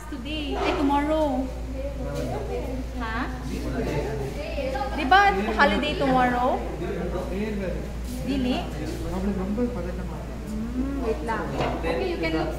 today. Ay, tomorrow. Ha? Diba holiday tomorrow? Dili? Wait lang. Okay, you can look